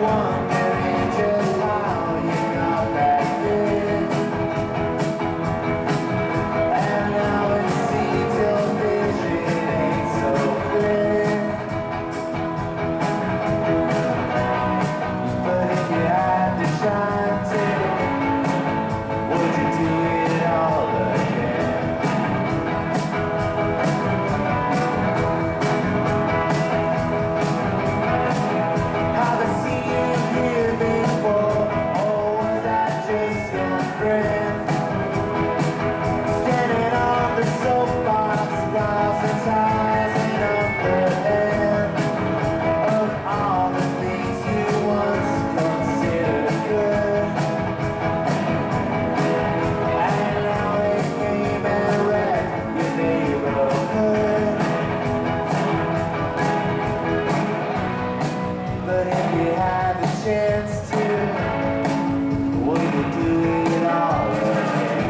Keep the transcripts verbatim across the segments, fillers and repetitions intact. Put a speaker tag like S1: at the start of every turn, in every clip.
S1: wondering just how you got that good. And now it seems your vision ain't so clear. But if you had to shine too, would you do it all again? Have I seen you here before, or was that just your friend? Standing on the soapbox, proselytizing up the end of all the things you once considered good. And now they came and wrecked your neighborhood. But if you had the chance to, would you do it all again?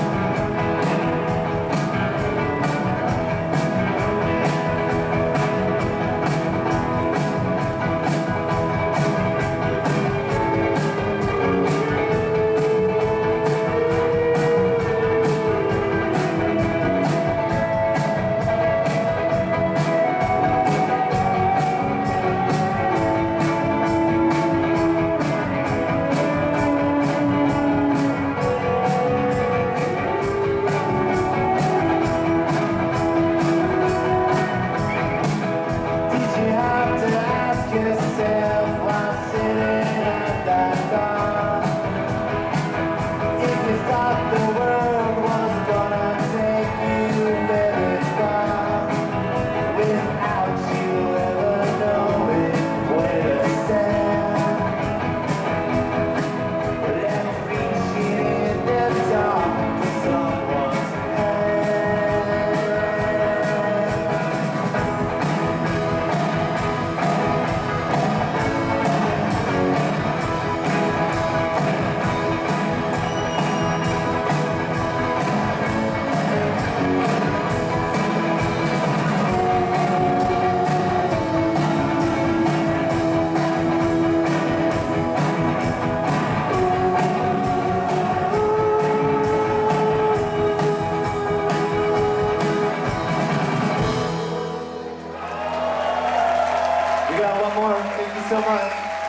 S1: Did you have to ask yourself while sitting at that bar if you thought the world was gonna take you very far without you ever knowing where to stand? Left reaching in the dark for someone's hand. We got one more. Thank you so much.